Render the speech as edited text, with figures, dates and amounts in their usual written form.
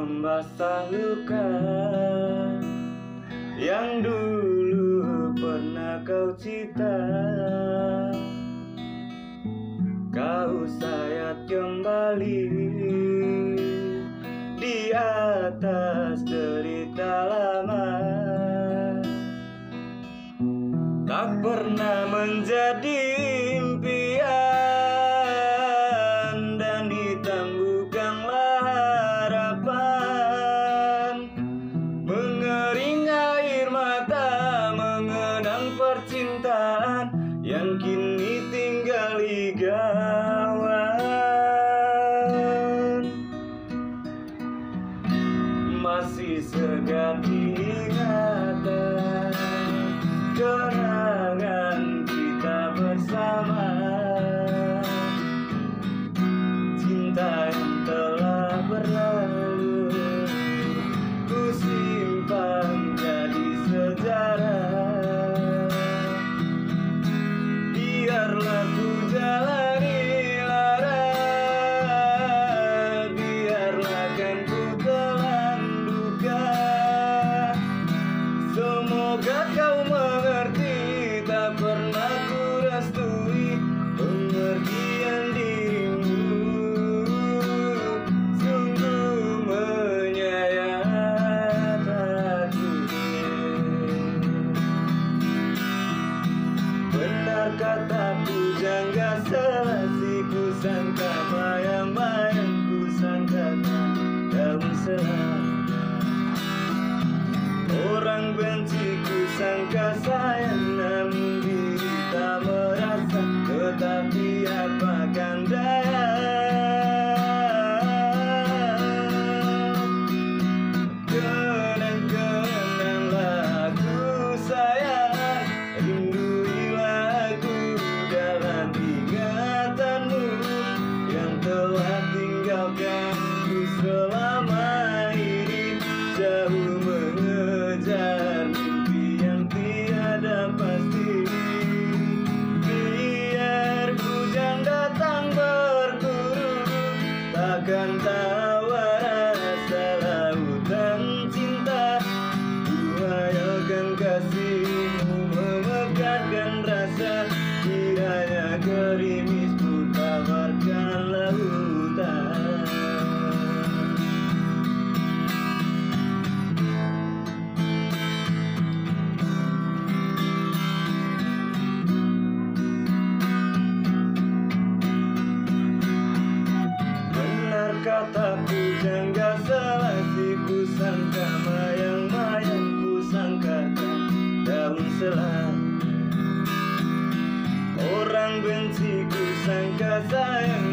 membasah luka yang dulu pernah kau cita. Kau sayat kembali di atas derita lama. Tak pernah menjadi impian, dan hitam bukanlah harapan. Mengering air mata mengenang percintaan yang kini tinggal igawan. Masih segar diingatan kenangan kita bersama. Cinta yang telah berlalu ku simpan jadi sejarah. Biarlah ku jalani lara, biarlah kan ku telan duka. Semoga kau mengerti, tak pernah ku restui pemergian dirimu. Sungguh menyayat hati. Benar kata pujangga selasi, ku sangka mayang-mayang, ku sangka daun selam. Orang benci ku sangka sayang, namun diri tak merasa. Tetapi apakan daya, kenang-kenanglah aku sayang. Rinduilah aku dalam ingatanmu yang telah tinggalkanku selama ini. Jauh mengejar mimpi yang tiada pasti. Biar hujan datang berguru, takkan tahu rasa lautan cinta. Buayakan kasihmu memegahkan rasa, kiranya gerimis ku tawarkan lautan. Kata pujangga selasi, ku sangka mayang-mayang, ku sangka daun selam. Orang benci ku sangka sayang,